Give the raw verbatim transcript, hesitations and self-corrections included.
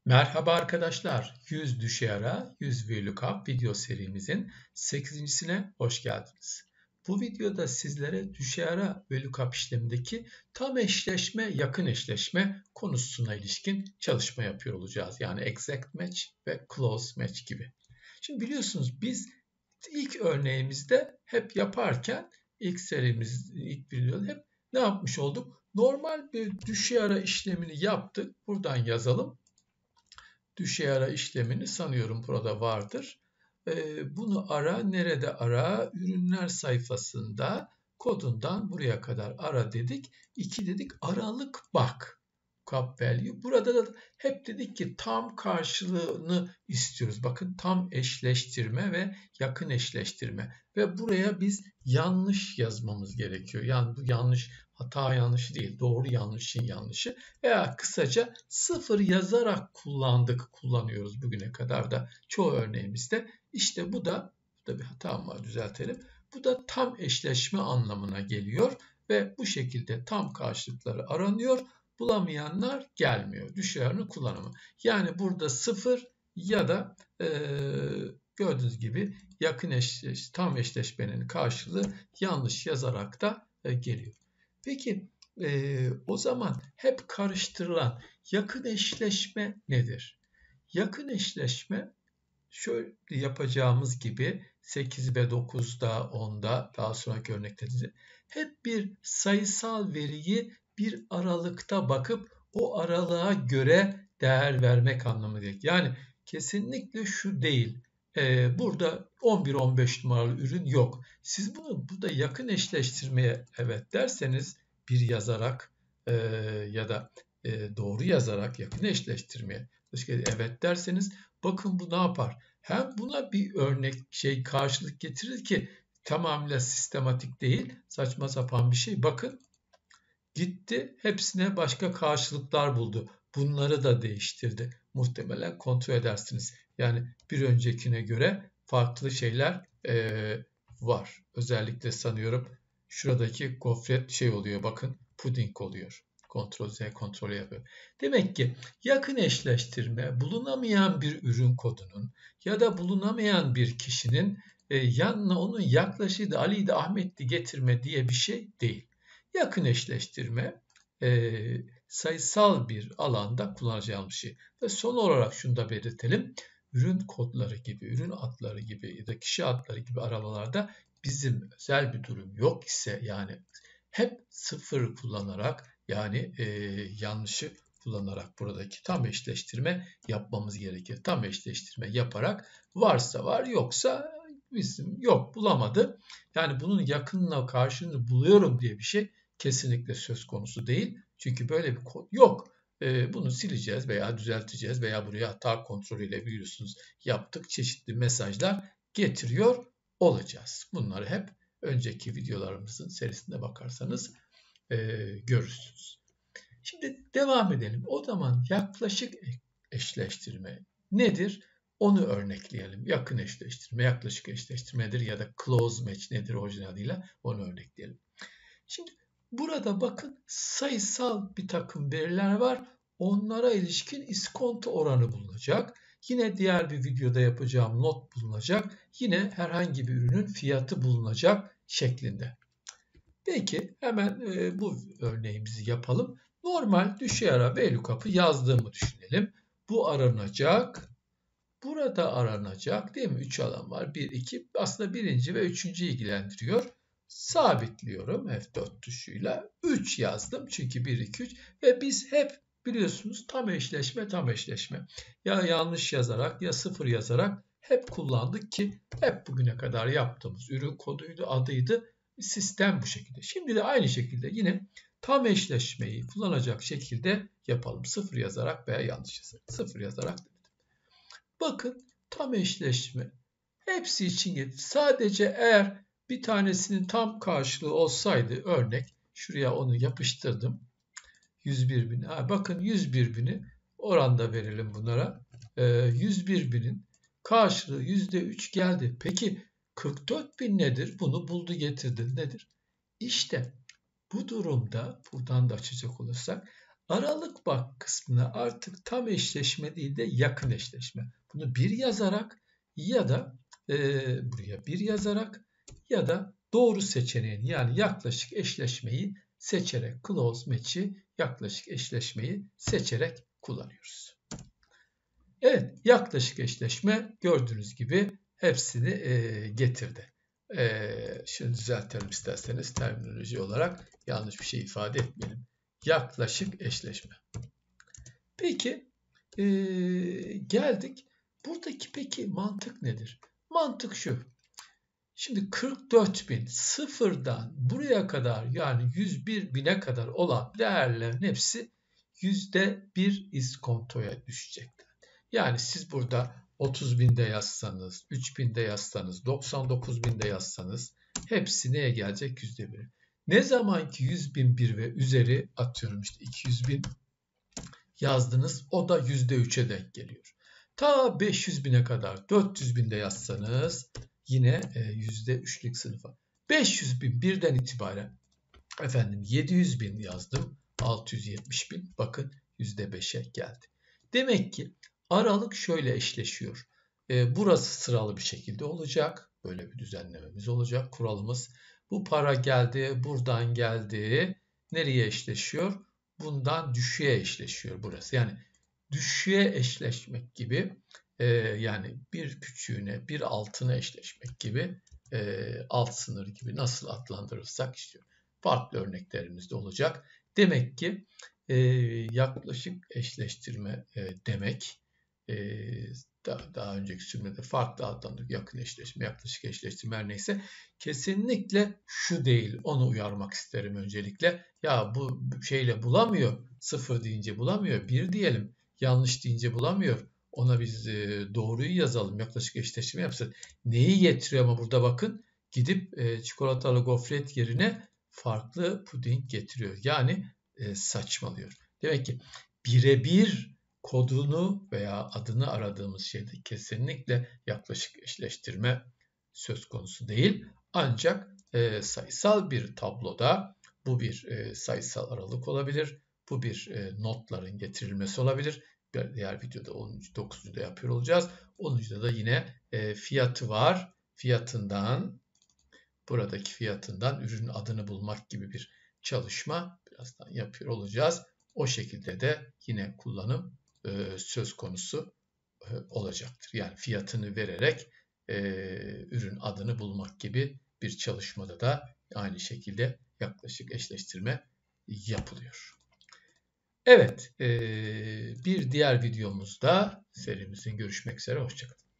Merhaba arkadaşlar. yüz düşe ara, yüz VLOOKUP video serimizin sekizine hoş geldiniz. Bu videoda sizlere düşe ara VLOOKUP işlemindeki tam eşleşme, yakın eşleşme konusuna ilişkin çalışma yapıyor olacağız. Yani exact match ve close match gibi. Şimdi biliyorsunuz biz ilk örneğimizde hep yaparken ilk serimiz, ilk videoda hep ne yapmış olduk? Normal bir düşe ara işlemini yaptık. Buradan yazalım. Düşe ara işlemini sanıyorum burada vardır. Ee, bunu ara, nerede ara? Ürünler sayfasında kodundan buraya kadar ara dedik. iki dedik aralık bak. Cap value. Burada da hep dedik ki tam karşılığını istiyoruz. Bakın tam eşleştirme ve yakın eşleştirme. Ve buraya biz yanlış yazmamız gerekiyor. Yani bu yanlış, hata yanlışı değil, doğru yanlışın yanlışı. Veya kısaca sıfır yazarak kullandık, kullanıyoruz bugüne kadar da çoğu örneğimizde. İşte bu da, burada bir hatam var, düzeltelim. Bu da tam eşleşme anlamına geliyor ve bu şekilde tam karşılıkları aranıyor. Bulamayanlar gelmiyor. Düşe aranın kullanımı. Yani burada sıfır ya da e, gördüğünüz gibi yakın eşleş, tam eşleşmenin karşılığı yanlış yazarak da e, geliyor. Peki e, o zaman hep karıştırılan yakın eşleşme nedir? Yakın eşleşme şöyle yapacağımız gibi sekiz ve dokuzda, onda daha sonraki örneklerde hep bir sayısal veriyi bir aralıkta bakıp o aralığa göre değer vermek anlamı gelir. Yani kesinlikle şu değil. Ee, burada on bir on beş numaralı ürün yok. Siz bunu burada yakın eşleştirmeye evet derseniz bir yazarak e, ya da e, doğru yazarak yakın eşleştirmeye evet derseniz bakın bu ne yapar? Hem buna bir örnek şey karşılık getirir ki tamamıyla sistematik değil, saçma sapan bir şey. Bakın gitti hepsine başka karşılıklar buldu. Bunları da değiştirdi. Muhtemelen kontrol edersiniz. Yani bir öncekine göre farklı şeyler e, var. Özellikle sanıyorum şuradaki gofret şey oluyor. Bakın puding oluyor. Kontrol Z kontrolü yapıyor. Demek ki yakın eşleştirme bulunamayan bir ürün kodunun ya da bulunamayan bir kişinin e, yanına onun yaklaşığı da Ali'ydi Ahmet'ti getirme diye bir şey değil. Yakın eşleştirme e, sayısal bir alanda kullanacağımız şey. Ve son olarak şunu da belirtelim. Ürün kodları gibi, ürün adları gibi ya da kişi adları gibi aramalarda bizim özel bir durum yok ise yani hep sıfır kullanarak yani e, yanlışı kullanarak buradaki tam eşleştirme yapmamız gerekir. Tam eşleştirme yaparak varsa var yoksa bizim yok bulamadı. Yani bunun yakınına karşılığını buluyorum diye bir şey kesinlikle söz konusu değil. Çünkü böyle bir kod yok. E, bunu sileceğiz veya düzelteceğiz veya buraya hata kontrolüyle biliyorsunuz yaptık çeşitli mesajlar getiriyor olacağız. Bunları hep önceki videolarımızın serisinde bakarsanız e, görürsünüz. Şimdi devam edelim. O zaman yaklaşık eşleştirme nedir? Onu örnekleyelim. Yakın eşleştirme, yaklaşık eşleştirme nedir ya da close match nedir orijinaliyle onu örnekleyelim. Şimdi burada bakın sayısal bir takım veriler var. Onlara ilişkin iskonto oranı bulunacak. Yine diğer bir videoda yapacağım not bulunacak. Yine herhangi bir ürünün fiyatı bulunacak şeklinde. Peki hemen e, bu örneğimizi yapalım. Normal düşe ara VLOOKUP'ı yazdığımı düşünelim. Bu aranacak. Burada aranacak değil mi? üç alan var. bir, iki. Aslında birinci ve üçüncü ilgilendiriyor. Sabitliyorum F dört tuşuyla. üç yazdım. Çünkü bir, iki, üç. Ve biz hep biliyorsunuz tam eşleşme, tam eşleşme. Ya yanlış yazarak ya sıfır yazarak hep kullandık ki hep bugüne kadar yaptığımız ürün koduydu, adıydı. Sistem bu şekilde. Şimdi de aynı şekilde yine tam eşleşmeyi kullanacak şekilde yapalım. sıfır yazarak veya yanlış yazarak. sıfır yazarak. Bakın tam eşleşme. Hepsi için getir. Sadece eğer bir tanesinin tam karşılığı olsaydı örnek şuraya onu yapıştırdım. yüz bir bin. Ha, bakın yüz bir bini oranda verelim bunlara. Ee, yüz bir binin karşılığı yüzde üç geldi. Peki kırk dört bin nedir? Bunu buldu getirdi. Nedir? İşte bu durumda buradan da açacak olursak aralık bak kısmına artık tam eşleşme değil de yakın eşleşme. Bunu bir yazarak ya da e, buraya bir yazarak ya da doğru seçeneğini yani yaklaşık eşleşmeyi seçerek close match'i yaklaşık eşleşmeyi seçerek kullanıyoruz. Evet, yaklaşık eşleşme gördüğünüz gibi hepsini e, getirdi. E, şimdi düzeltelim isterseniz terminoloji olarak yanlış bir şey ifade etmeyelim. Yaklaşık eşleşme. Peki e, geldik. Buradaki peki mantık nedir? Mantık şu. Şimdi kırk dört bin sıfırdan buraya kadar yani yüz bir bine kadar olan değerlerin hepsi yüzde bir iskontoya düşecekler. Yani siz burada otuz binde yazsanız, üç binde yazsanız, doksan dokuz binde yazsanız hepsi neye gelecek? yüzde bir. Ne zaman ki yüz bin bir ve üzeri atıyorum işte iki yüz bin yazdınız o da yüzde üçe denk geliyor. Ta beş yüz bine kadar dört yüz binde yazsanız yine yüzde üçlük sınıfa. beş yüz bin birden itibaren efendim yedi yüz bin yazdım. altı yüz yetmiş bin bakın yüzde beşe geldi. Demek ki aralık şöyle eşleşiyor. E, burası sıralı bir şekilde olacak. Böyle bir düzenlememiz olacak. Kuralımız bu para geldi, buradan geldi. Nereye eşleşiyor? Bundan düşüğe eşleşiyor burası. Yani düşüğe eşleşmek gibi e, yani bir küçüğüne bir altına eşleşmek gibi e, alt sınır gibi nasıl adlandırırsak istiyor. Farklı örneklerimiz de olacak. Demek ki e, yaklaşık eşleştirme e, demek e, daha, daha önceki cümlede farklı adlandırdık. Yakın eşleşme, yaklaşık eşleştirme her neyse. Kesinlikle şu değil. Onu uyarmak isterim öncelikle. Ya bu şeyle bulamıyor. Sıfır deyince bulamıyor. Bir diyelim. Yanlış deyince bulamıyor. Ona biz e, doğruyu yazalım. Yaklaşık eşleştirme yapsın. Neyi getiriyor ama burada bakın. Gidip e, çikolatalı gofret yerine farklı puding getiriyor. Yani e, saçmalıyor. Demek ki birebir kodunu veya adını aradığımız şeyde kesinlikle yaklaşık eşleştirme söz konusu değil. Ancak e, sayısal bir tabloda bu bir e, sayısal aralık olabilir. Bu bir e, notların getirilmesi olabilir. Bir diğer videoda onuncu dokuzuncuda yapıyor olacağız. onuncuda da yine e, fiyatı var. Fiyatından buradaki fiyatından ürünün adını bulmak gibi bir çalışma birazdan yapıyor olacağız. O şekilde de yine kullanım e, söz konusu e, olacaktır. Yani fiyatını vererek e, ürün adını bulmak gibi bir çalışmada da aynı şekilde yaklaşık eşleştirme yapılıyor. Evet, e, bir diğer videomuzda serimizin görüşmek üzere. Hoşçakalın.